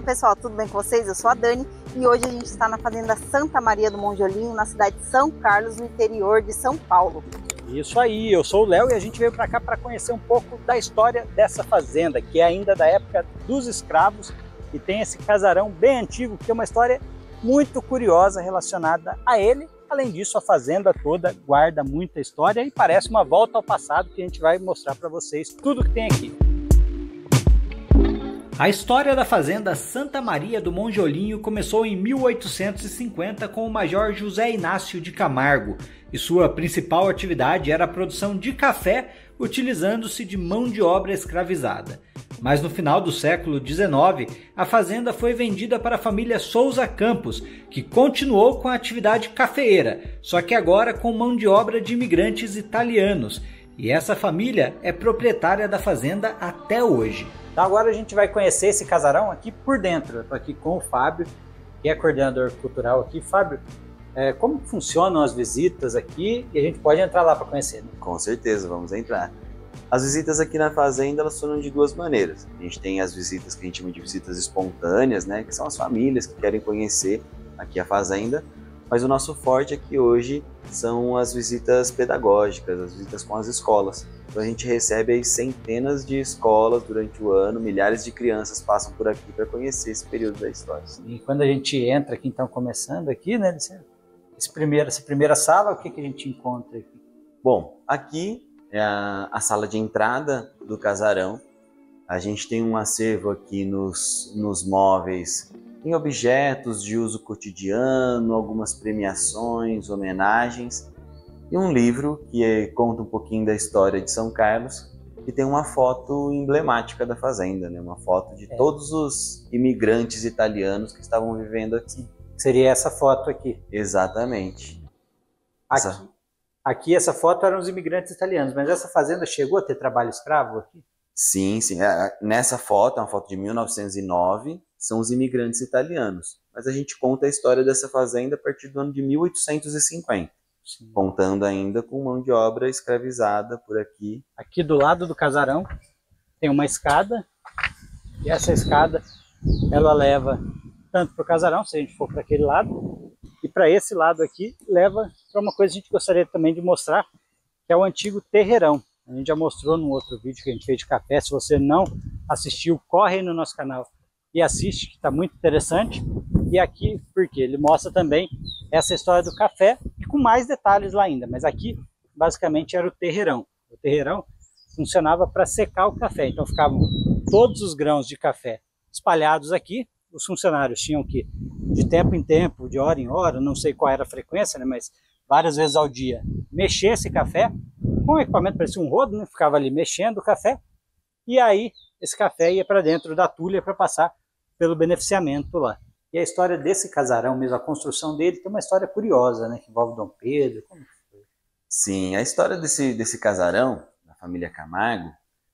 Fala pessoal, tudo bem com vocês? Eu sou a Dani e hoje a gente está na fazenda Santa Maria do Monjolinho, na cidade de São Carlos, no interior de São Paulo. Isso aí, eu sou o Léo e a gente veio para cá para conhecer um pouco da história dessa fazenda, que é ainda da época dos escravos e tem esse casarão bem antigo, que é uma história muito curiosa relacionada a ele. Além disso, a fazenda toda guarda muita história e parece uma volta ao passado que a gente vai mostrar para vocês tudo que tem aqui. A história da fazenda Santa Maria do Monjolinho começou em 1850 com o Major José Inácio de Camargo e sua principal atividade era a produção de café utilizando-se de mão de obra escravizada. Mas no final do século XIX, a fazenda foi vendida para a família Souza Campos, que continuou com a atividade cafeeira, só que agora com mão de obra de imigrantes italianos. E essa família é proprietária da fazenda até hoje. Então agora a gente vai conhecer esse casarão aqui por dentro. Eu estou aqui com o Fábio, que é coordenador cultural aqui. Fábio, como funcionam as visitas aqui? E a gente pode entrar lá para conhecer, né? Com certeza, vamos entrar. As visitas aqui na fazenda, elas funcionam de duas maneiras. A gente tem as visitas que a gente chama de visitas espontâneas, né? Que são as famílias que querem conhecer aqui a fazenda. Mas o nosso forte aqui hoje são as visitas pedagógicas, as visitas com as escolas. Então a gente recebe aí centenas de escolas durante o ano, milhares de crianças passam por aqui para conhecer esse período da história. E quando a gente entra aqui, então, começando aqui, né, essa primeira sala, o que a gente encontra aqui? Bom, aqui é a sala de entrada do casarão. A gente tem um acervo aqui nos móveis, em objetos de uso cotidiano, algumas premiações, homenagens, e um livro que conta um pouquinho da história de São Carlos, que tem uma foto emblemática da fazenda, né? Uma foto de todos os imigrantes italianos que estavam vivendo aqui. Seria essa foto aqui? Exatamente. Aqui essa foto eram os imigrantes italianos, mas essa fazenda chegou a ter trabalho escravo aqui? Sim. Nessa foto, é uma foto de 1909, são os imigrantes italianos. Mas a gente conta a história dessa fazenda a partir do ano de 1850. Sim. Contando ainda com mão de obra escravizada por aqui. Aqui do lado do casarão tem uma escada, e essa escada ela leva tanto para o casarão, se a gente for para aquele lado, e para esse lado aqui leva para uma coisa que a gente gostaria também de mostrar, que é o antigo terreirão. A gente já mostrou num outro vídeo que a gente fez de café. Se você não assistiu, corre aí no nosso canal e assiste, que está muito interessante. E aqui, porque ele mostra também essa história do café, e com mais detalhes lá ainda. Mas aqui, basicamente, era o terreirão. O terreirão funcionava para secar o café. Então ficavam todos os grãos de café espalhados aqui. Os funcionários tinham que, de tempo em tempo, de hora em hora, não sei qual era a frequência, né, mas várias vezes ao dia, mexer esse café com o equipamento, parecia um rodo, né, ficava ali mexendo o café, e aí esse café ia para dentro da tulha para passar pelo beneficiamento lá. E a história desse casarão mesmo, a construção dele, tem uma história curiosa, né, que envolve Dom Pedro. Como foi? Sim, a história desse casarão, da família Camargo,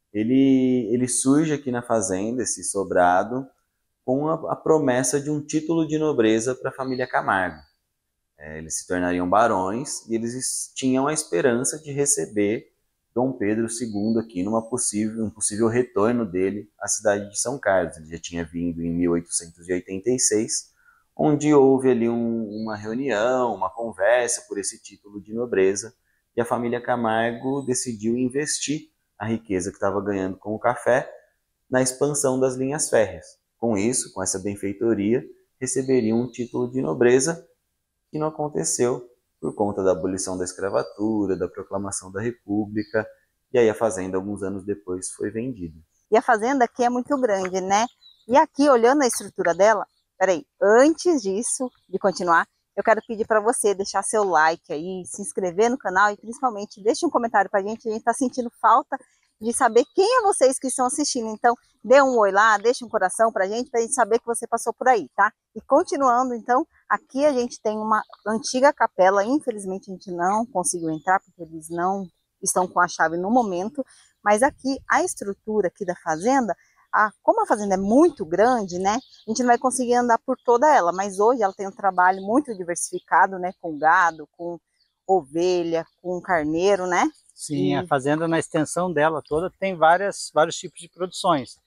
ele surge aqui na fazenda, esse sobrado, com a promessa de um título de nobreza para a família Camargo. Eles se tornariam barões e eles tinham a esperança de receber Dom Pedro II aqui um possível retorno dele à cidade de São Carlos. Ele já tinha vindo em 1886, onde houve ali uma reunião, uma conversa por esse título de nobreza, e a família Camargo decidiu investir a riqueza que estava ganhando com o café na expansão das linhas férreas. Com isso, com essa benfeitoria, receberiam um título de nobreza que não aconteceu por conta da abolição da escravatura, da proclamação da República, e aí a fazenda, alguns anos depois, foi vendida. E a fazenda aqui é muito grande, né? E aqui, olhando a estrutura dela, peraí, antes disso, de continuar, eu quero pedir para você deixar seu like aí, se inscrever no canal e principalmente deixe um comentário para a gente está sentindo falta de saber quem é vocês que estão assistindo. Então, dê um oi lá, deixe um coração pra gente saber que você passou por aí, tá? E continuando, então, aqui a gente tem uma antiga capela. Infelizmente a gente não conseguiu entrar, porque eles não estão com a chave no momento. Mas aqui, a estrutura aqui da fazenda, como a fazenda é muito grande, né? A gente não vai conseguir andar por toda ela, mas hoje ela tem um trabalho muito diversificado, né? Com gado, com ovelha, com carneiro, né? Sim, a fazenda na extensão dela toda tem vários tipos de produções.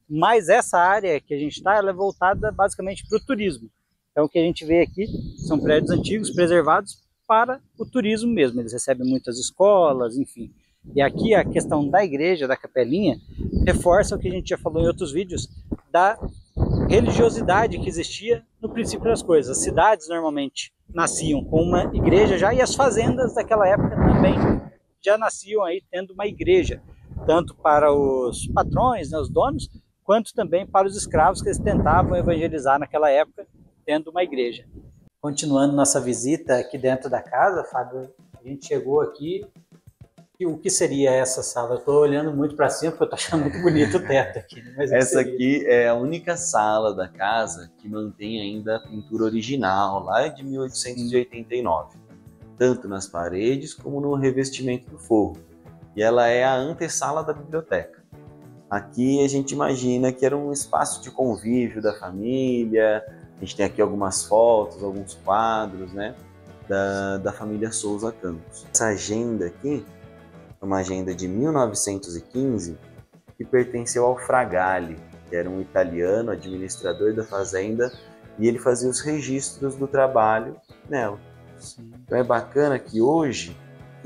Mas essa área que a gente está, ela é voltada basicamente para o turismo. Então o que a gente vê aqui são prédios antigos preservados para o turismo mesmo. Eles recebem muitas escolas, enfim. E aqui a questão da igreja, da capelinha, reforça o que a gente já falou em outros vídeos, da religiosidade que existia no princípio das coisas. As cidades normalmente nasciam com uma igreja já, e as fazendas daquela época também já nasciam aí tendo uma igreja, tanto para os patrões, né, os donos, quanto também para os escravos que eles tentavam evangelizar naquela época, tendo uma igreja. Continuando nossa visita aqui dentro da casa, Fábio, a gente chegou aqui. E o que seria essa sala? Eu estou olhando muito para cima porque eu estou achando muito bonito o teto aqui. Mas essa aqui é a única sala da casa que mantém ainda a pintura original, lá de 1889. Tanto nas paredes como no revestimento do forro. E ela é a antessala da biblioteca. Aqui a gente imagina que era um espaço de convívio da família. A gente tem aqui algumas fotos, alguns quadros, né, da família Souza Campos. Essa agenda aqui é uma agenda de 1915 que pertenceu ao Fragale, que era um italiano, administrador da fazenda, e ele fazia os registros do trabalho nela. Sim. Então é bacana que hoje,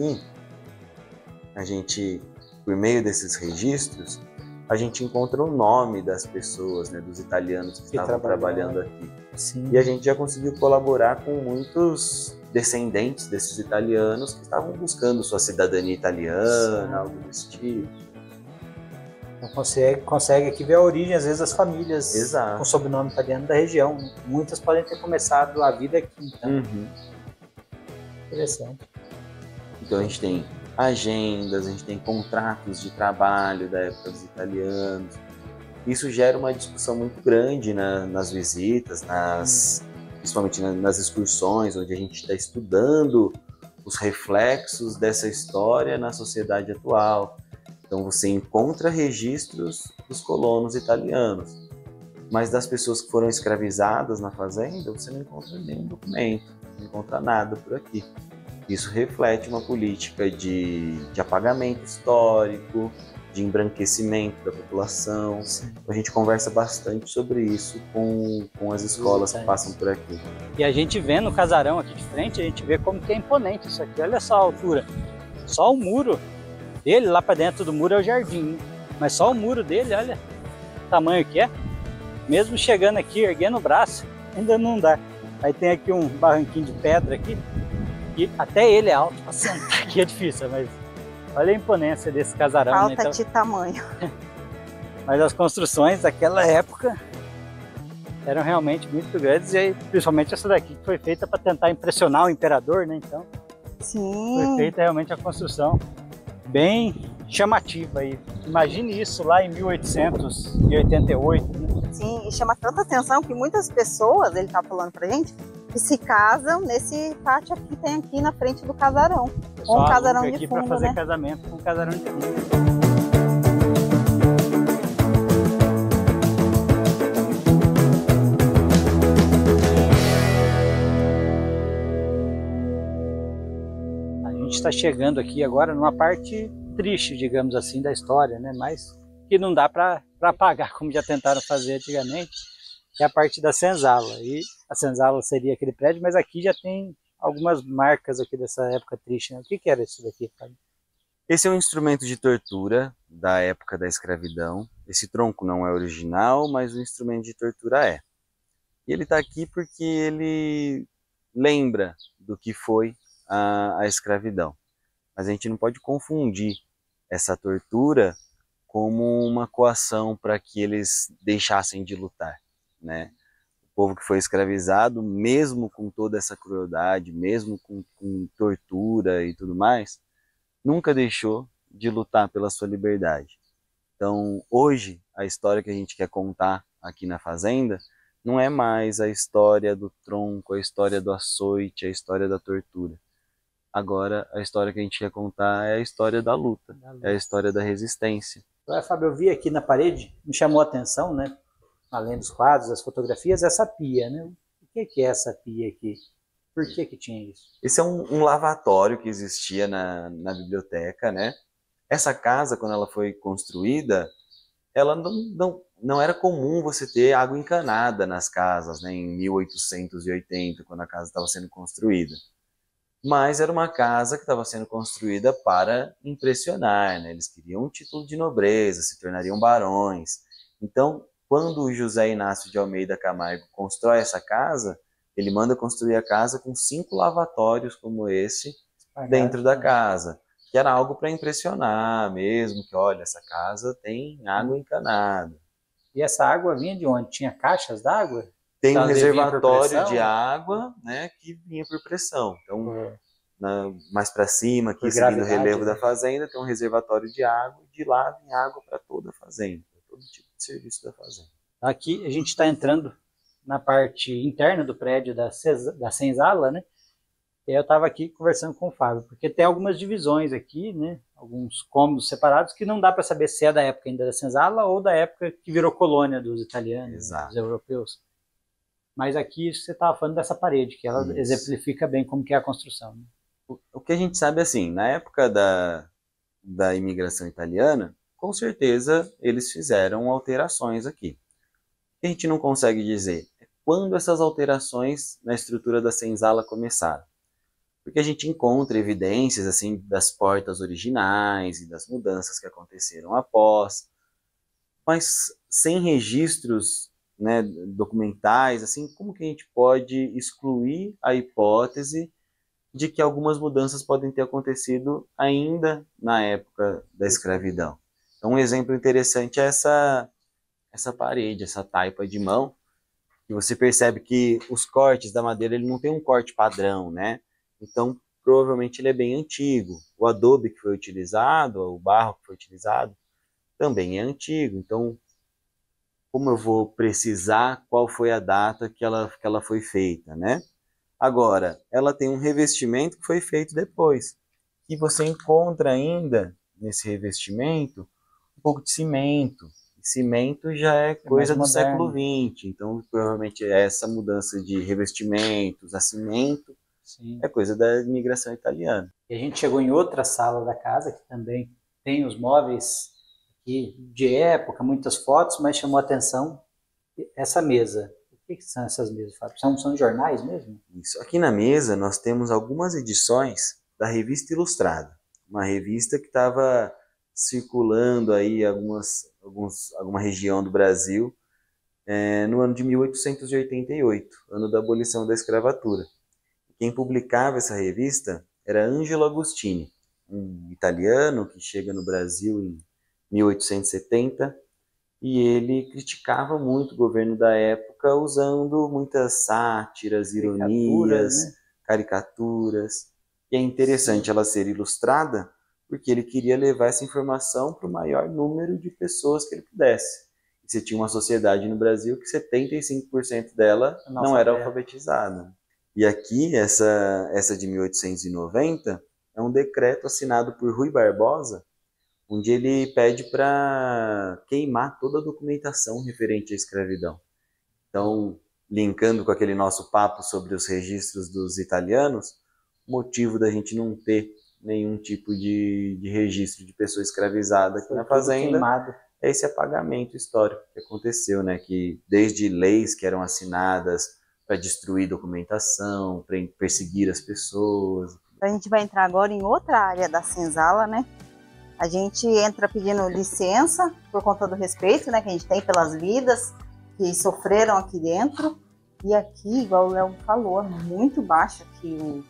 a gente, por meio desses registros, a gente encontra o nome das pessoas, né, dos italianos que estavam trabalhando aqui. Sim. E a gente já conseguiu colaborar com muitos descendentes desses italianos que estavam buscando sua cidadania italiana, sim, algo desse tipo. Então consegue aqui ver a origem, às vezes, das famílias, exato, com sobrenome italiano da região. Muitas podem ter começado a vida aqui, então. Uhum. Interessante. Então a gente tem agendas, a gente tem contratos de trabalho da época dos italianos. Isso gera uma discussão muito grande nas visitas, principalmente nas excursões, onde a gente está estudando os reflexos dessa história na sociedade atual. Então você encontra registros dos colonos italianos, mas das pessoas que foram escravizadas na fazenda, você não encontra nenhum documento, não encontra nada por aqui. Isso reflete uma política de apagamento histórico, de embranquecimento da população. Sim. A gente conversa bastante sobre isso com as escolas que passam por aqui. E a gente vê no casarão aqui de frente, a gente vê como que é imponente isso aqui. Olha só a altura. Só o muro dele, lá para dentro do muro é o jardim. Mas só o muro dele, olha o tamanho que é. Mesmo chegando aqui, erguendo o braço, ainda não dá. Aí tem aqui um barranquinho de pedra aqui. E até ele é alto, para sentar aqui é difícil, mas olha a imponência desse casarão. Falta, né? Então, de tamanho. Mas as construções daquela época eram realmente muito grandes, e aí, principalmente essa daqui, que foi feita para tentar impressionar o imperador, né? Então, sim, foi feita realmente a construção bem chamativa aí. Imagine isso lá em 1888, né? Sim, e chama tanta atenção que muitas pessoas, ele tá falando pra gente, que se casam nesse pátio aqui, tem aqui na frente do casarão. Um casarão de fundo, para fazer, né, casamento com um casarão de fundo. A gente está chegando aqui agora numa parte triste, digamos assim, da história, né? Mas que não dá para apagar, como já tentaram fazer antigamente, que é a parte da senzala. E a senzala seria aquele prédio, mas aqui já tem algumas marcas aqui dessa época triste, né? O que era isso daqui, Fábio? Esse é um instrumento de tortura da época da escravidão. Esse tronco não é original, mas o instrumento de tortura é. E ele está aqui porque ele lembra do que foi a escravidão. Mas a gente não pode confundir essa tortura como uma coação para que eles deixassem de lutar, né? O povo que foi escravizado, mesmo com toda essa crueldade, mesmo com tortura e tudo mais, nunca deixou de lutar pela sua liberdade. Então, hoje, a história que a gente quer contar aqui na fazenda não é mais a história do tronco, a história do açoite, a história da tortura. Agora, a história que a gente quer contar é a história da luta, é a história da resistência. Fábio, eu vi aqui na parede, me chamou a atenção, né? Além dos quadros, das fotografias, essa pia, né? O que é essa pia aqui? Por que tinha isso? Esse é um lavatório que existia na biblioteca, né? Essa casa, quando ela foi construída, ela não era comum você ter água encanada nas casas, né, em 1880, quando a casa estava sendo construída. Mas era uma casa que estava sendo construída para impressionar, né? Eles queriam um título de nobreza, se tornariam barões. Então, quando o José Inácio de Almeida Camargo constrói essa casa, ele manda construir a casa com 5 lavatórios como esse dentro da casa, que era algo para impressionar mesmo, que olha, essa casa tem água encanada. E essa água vinha de onde? Tinha caixas d'água? Tem um reservatório de água, né, que vinha por pressão. Então, mais para cima, aqui seguindo o relevo da fazenda, tem um reservatório de água, e de lá vem água para toda a fazenda, para todo tipo de serviço da fazenda. Aqui a gente está entrando na parte interna do prédio da senzala, né? E eu estava aqui conversando com o Fábio, porque tem algumas divisões aqui, né? Alguns cômodos separados que não dá para saber se é da época ainda da senzala ou da época que virou colônia dos italianos, dos europeus. Mas aqui você estava falando dessa parede, que ela exemplifica bem como que é a construção, né? O que a gente sabe, assim, na época da imigração italiana, com certeza eles fizeram alterações aqui. O que a gente não consegue dizer é quando essas alterações na estrutura da senzala começaram. Porque a gente encontra evidências assim das portas originais e das mudanças que aconteceram após, mas sem registros, né, documentais, assim, como que a gente pode excluir a hipótese de que algumas mudanças podem ter acontecido ainda na época da escravidão? Então, um exemplo interessante é essa parede, essa taipa de mão, que você percebe que os cortes da madeira, ele não tem um corte padrão, né? Então, provavelmente ele é bem antigo. O adobe que foi utilizado, o barro que foi utilizado, também é antigo. Então, como eu vou precisar qual foi a data que ela foi feita, né? Agora, ela tem um revestimento que foi feito depois. E você encontra ainda, nesse revestimento, um pouco de cimento. E cimento já é coisa do século XX. Então, provavelmente, essa mudança de revestimentos a cimento é coisa da imigração italiana. E a gente chegou em outra sala da casa, que também tem os móveis aqui de época, muitas fotos, mas chamou a atenção essa mesa. O que são essas mesas, Fábio? São jornais mesmo? Isso. Aqui na mesa nós temos algumas edições da Revista Ilustrada, uma revista que estava circulando aí alguma região do Brasil no ano de 1888, ano da abolição da escravatura. Quem publicava essa revista era Angelo Agostini, um italiano que chega no Brasil em 1870, e ele criticava muito o governo da época, usando muitas sátiras, ironias, caricaturas. E é interessante ela ser ilustrada, porque ele queria levar essa informação para o maior número de pessoas que ele pudesse. E você tinha uma sociedade no Brasil que 75% dela não era alfabetizada. E aqui, essa de 1890, é um decreto assinado por Rui Barbosa, onde ele pede para queimar toda a documentação referente à escravidão. Então, linkando com aquele nosso papo sobre os registros dos italianos, o motivo da gente não ter nenhum tipo de registro de pessoa escravizada aqui na fazenda é esse apagamento histórico que aconteceu, né? Que desde leis que eram assinadas para destruir documentação, para perseguir as pessoas. A gente vai entrar agora em outra área da senzala, né? A gente entra pedindo licença por conta do respeito, né, que a gente tem pelas vidas que sofreram aqui dentro. E aqui, igual o Léo falou, muito baixa aqui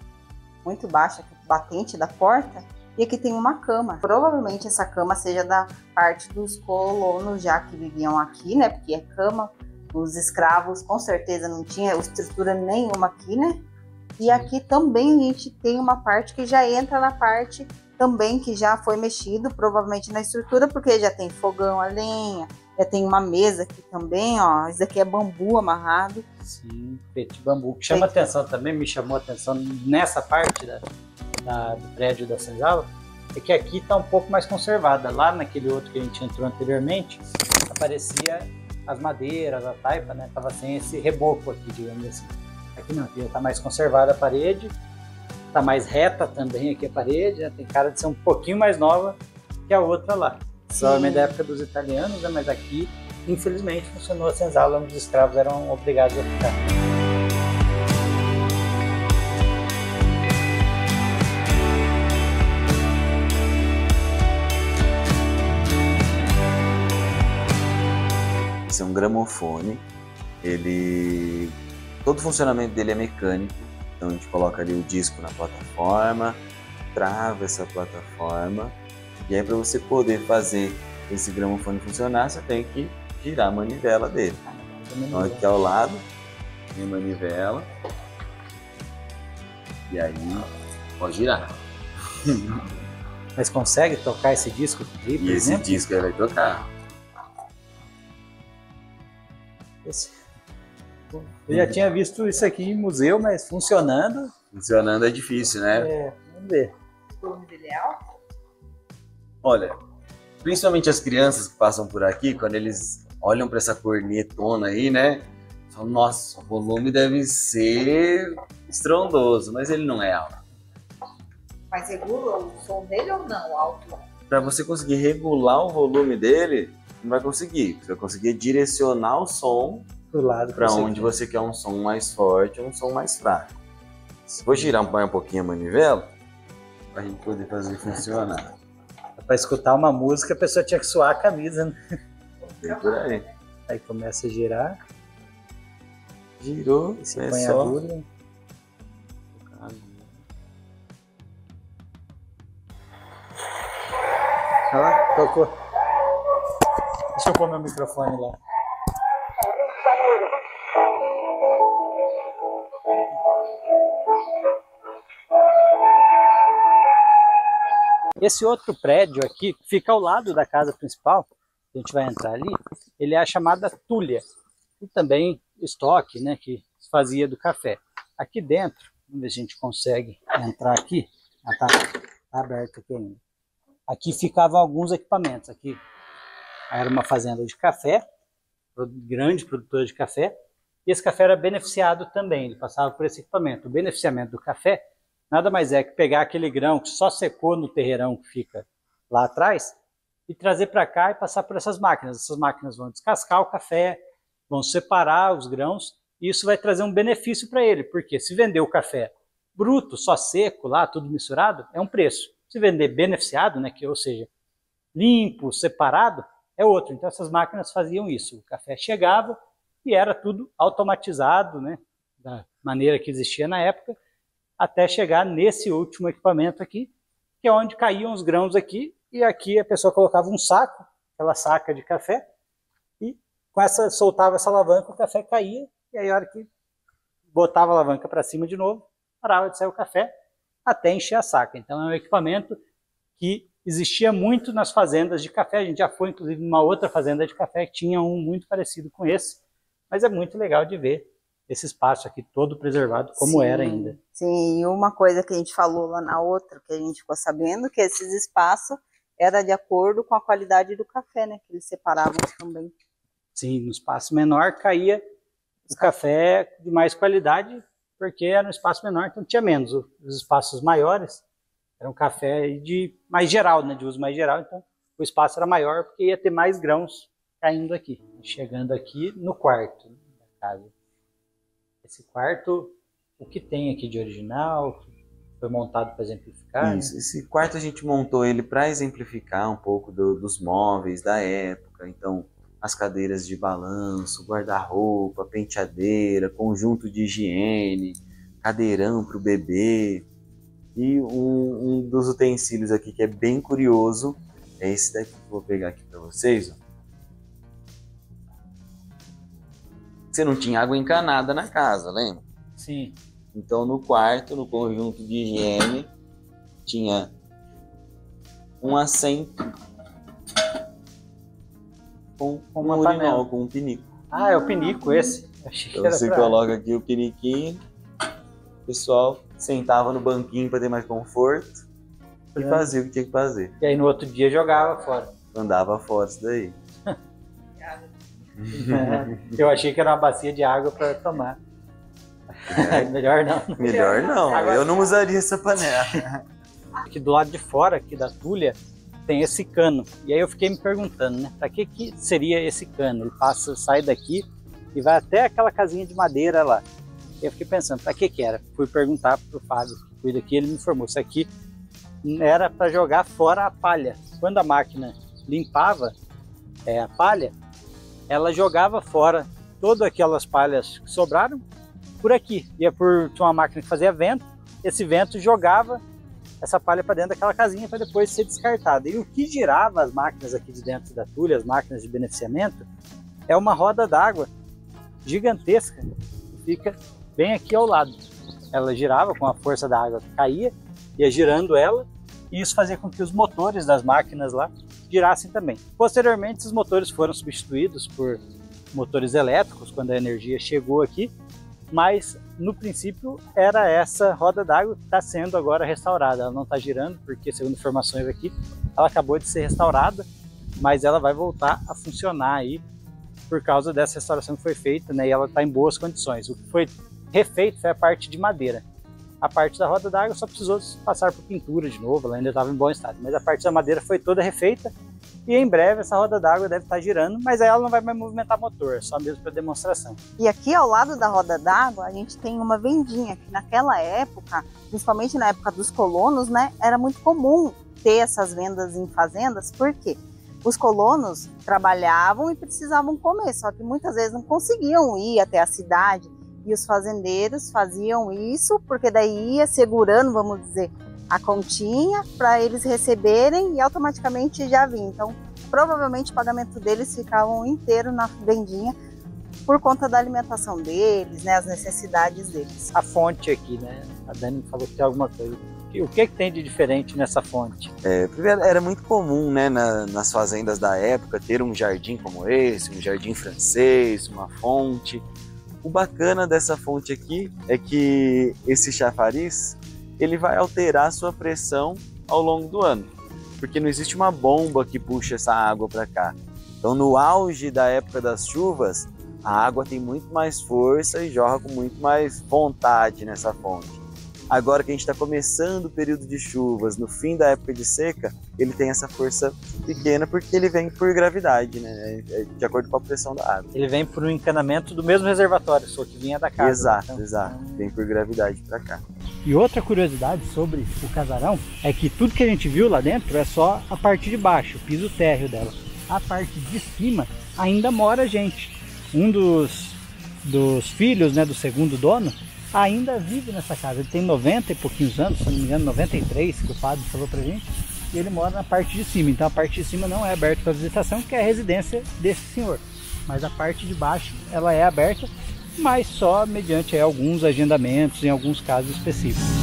o batente da porta. E aqui tem uma cama. Provavelmente essa cama seja da parte dos colonos já que viviam aqui, né? Porque é cama. Os escravos com certeza não tinha estrutura nenhuma aqui, né? E aqui também a gente tem uma parte que já entra na parte também que já foi mexido, provavelmente na estrutura, porque já tem fogão a lenha, já tem uma mesa aqui também, ó. Isso aqui é bambu amarrado. Sim, feito de bambu. O que chama atenção também, me chamou a atenção nessa parte do prédio da senzala, é que aqui está um pouco mais conservada. Lá naquele outro que a gente entrou anteriormente, aparecia as madeiras, a taipa, né? Tava sem esse reboco aqui, digamos assim. Aqui não, aqui está mais conservada a parede, está mais reta também aqui a parede, né? Tem cara de ser um pouquinho mais nova que a outra lá. Provavelmente da época dos italianos, né? Mas aqui infelizmente, funcionou a senzala onde os escravos eram obrigados a ficar. Esse é um gramofone. Todo o funcionamento dele é mecânico. Então a gente coloca ali o disco na plataforma, trava essa plataforma, e aí para você poder fazer esse gramofone funcionar, você tem que girar a manivela dele. Então aqui ao lado tem a manivela, e aí pode girar. Mas consegue tocar esse disco aqui, por E esse exemplo? disco aí vai tocar. Eu já tinha visto isso aqui em museu, mas funcionando. Funcionando é difícil, né? Vamos ver. O volume dele é alto? Olha, principalmente as crianças que passam por aqui, quando eles olham para essa cornetona aí, né? Falam, nossa, o volume deve ser estrondoso, mas ele não é alto. Mas regula o som dele ou não, alto? Para você conseguir regular o volume dele, não vai conseguir. Você vai conseguir direcionar o som Do lado para onde você quer um som mais forte ou um som mais fraco. Vou girar um pouquinho a manivela para a gente poder fazer funcionar. Para escutar uma música, a pessoa tinha que suar a camisa, né? Bem por aí. Aí começa a girar, Girou, você é põe a só. agulha. Olha lá, tocou. Deixa eu pôr meu microfone lá. Esse outro prédio aqui fica ao lado da casa principal, a gente vai entrar ali, ele é a chamada Tulha, e também estoque, né, que se fazia do café. Aqui dentro, vamos ver se a gente consegue entrar aqui, tá aberto aqui ainda. Aqui ficavam alguns equipamentos, aqui era uma fazenda de café, grande produtora de café, e esse café era beneficiado também, ele passava por esse equipamento. O beneficiamento do café nada mais é que pegar aquele grão que só secou no terreirão que fica lá atrás e trazer para cá e passar por essas máquinas. Essas máquinas vão descascar o café, vão separar os grãos e isso vai trazer um benefício para ele, porque se vender o café bruto, só seco lá, tudo misturado, é um preço. Se vender beneficiado, né, ou seja, limpo, separado, é outro. Então essas máquinas faziam isso. O café chegava e era tudo automatizado, né, da maneira que existia na época, até chegar nesse último equipamento aqui, que é onde caíam os grãos aqui, e aqui a pessoa colocava um saco, aquela saca de café, e com essa soltava essa alavanca, o café caía, e aí a hora que botava a alavanca para cima de novo, parava de sair o café, até encher a saca. Então é um equipamento que existia muito nas fazendas de café, a gente já foi inclusive numa outra fazenda de café que tinha um muito parecido com esse, mas é muito legal de ver esse espaço aqui todo preservado como era ainda. Sim, e uma coisa que a gente falou lá na outra, que a gente ficou sabendo, que esses espaços era de acordo com a qualidade do café, né? Que eles separavam também. Sim, no espaço menor caía o café de mais qualidade, porque era um espaço menor, então tinha menos. Os espaços maiores eram café de mais geral, né? De uso mais geral, então o espaço era maior porque ia ter mais grãos caindo aqui. Chegando aqui no quarto da casa. Esse quarto, o que tem aqui de original, foi montado para exemplificar? Isso, né? Esse quarto a gente montou ele para exemplificar um pouco dos móveis da época. Então, as cadeiras de balanço, guarda-roupa, penteadeira, conjunto de higiene, cadeirão para o bebê. E um dos utensílios aqui que é bem curioso é esse daqui que eu vou pegar aqui para vocês. Ó. Você não tinha água encanada na casa, lembra? Sim. Então no quarto, no conjunto de higiene, tinha um assento com uma um panela, urinol, com um pinico. Ah, é o pinico esse? Achei que Então era você coloca aqui o piniquinho, o pessoal sentava no banquinho para ter mais conforto e fazia o que tinha que fazer. E aí no outro dia jogava fora. Andava fora isso daí. Eu achei que era uma bacia de água para tomar. Melhor não. Melhor não, Agora, eu não usaria essa panela. aqui do lado de fora aqui da Tulha tem esse cano. E aí eu fiquei me perguntando, né? Para que seria esse cano? Ele passa, sai daqui e vai até aquela casinha de madeira lá. E eu fiquei pensando, para que era? Fui perguntar pro Fábio, que cuida aqui, ele me informou. Isso aqui era para jogar fora a palha. Quando a máquina limpava a palha, ela jogava fora todas aquelas palhas que sobraram por aqui. Tinha uma máquina que fazia vento, esse vento jogava essa palha para dentro daquela casinha para depois ser descartada. E o que girava as máquinas aqui de dentro da tulha, as máquinas de beneficiamento, é uma roda d'água gigantesca que fica bem aqui ao lado. Ela girava com a força da água que caía, ia girando ela, e isso fazia com que os motores das máquinas lá girassem também. Posteriormente, esses motores foram substituídos por motores elétricos quando a energia chegou aqui, mas no princípio era essa roda d'água que está sendo agora restaurada. Ela não está girando porque, segundo informações aqui, ela acabou de ser restaurada, mas ela vai voltar a funcionar aí por causa dessa restauração que foi feita, né? E ela está em boas condições. O que foi refeito foi a parte de madeira. A parte da roda d'água só precisou passar por pintura de novo, ela ainda estava em bom estado. Mas a parte da madeira foi toda refeita e em breve essa roda d'água deve estar girando, mas aí ela não vai mais movimentar motor, só mesmo para demonstração. E aqui ao lado da roda d'água a gente tem uma vendinha que naquela época, principalmente na época dos colonos, né, era muito comum ter essas vendas em fazendas, porque os colonos trabalhavam e precisavam comer, só que muitas vezes não conseguiam ir até a cidade. E os fazendeiros faziam isso porque daí ia segurando, vamos dizer, a continha para eles receberem e automaticamente já vinha. Então, provavelmente o pagamento deles ficavam inteiro na vendinha por conta da alimentação deles, né, as necessidades deles. A fonte aqui, né? A Dani falou que tem alguma coisa. O que tem de diferente nessa fonte? Primeiro, era muito comum, né, nas fazendas da época ter um jardim como esse, um jardim francês, uma fonte. O bacana dessa fonte aqui é que esse chafariz ele vai alterar a sua pressão ao longo do ano, porque não existe uma bomba que puxa essa água para cá. Então, no auge da época das chuvas, a água tem muito mais força e jorra com muito mais vontade nessa fonte. Agora que a gente está começando o período de chuvas, no fim da época de seca, ele tem essa força pequena porque ele vem por gravidade, né? De acordo com a pressão da água. Ele vem por um encanamento do mesmo reservatório, só que vinha da casa. Exato, então, exato. Vem por gravidade para cá. E outra curiosidade sobre o casarão é que tudo que a gente viu lá dentro é só a parte de baixo, o piso térreo dela. A parte de cima ainda mora gente. Um dos filhos, né, do segundo dono, ainda vive nessa casa. Ele tem 90 e pouquinhos anos, se não me engano 93, que o Fábio falou pra gente, e ele mora na parte de cima. Então a parte de cima não é aberta para visitação, que é a residência desse senhor, mas a parte de baixo ela é aberta, mas só mediante alguns agendamentos em alguns casos específicos.